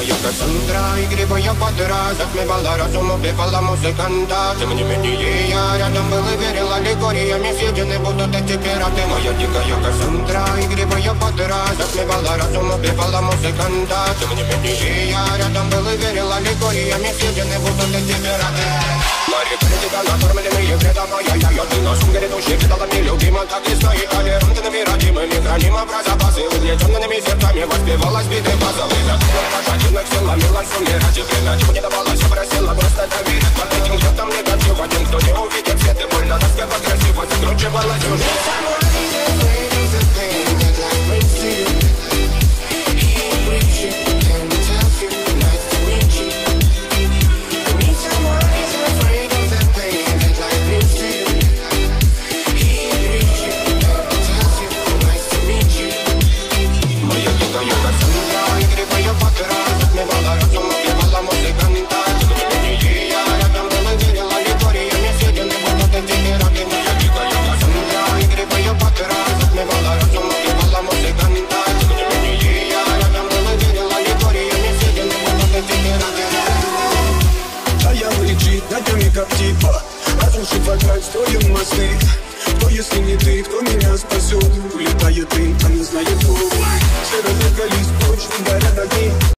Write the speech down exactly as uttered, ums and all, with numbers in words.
дикая Кассандра, игривая подра, затмевала разум, убивала музыканта. Тем не менее я рядом был и верила легориями съедены будут эти пираты. Моя дикая Кассандра, игривая подра, затмевала разум, убивала музыканта. Тем не менее я рядом был и верила легориями съедены будут эти пираты. Мари критика, накормленные вредом, а я-я-я ты на шум грядущий предалами любима, так и стоит толерантными, родимыми, хранима про запасы. Угнетенными сердцами воспевалась биты базовый. Пожаденных силами лась умирать и время чего не давалось, я просила просто доверить. Под этим йотом негатив, один, кто не увидит свет и больно, распевать красиво, закручивалась уже. Как типа разрушить вокруг строим мосты. Кто, если не ты, кто меня спасет? Улетает дым, а не знает кто. Все разыгрались, точно горят огни.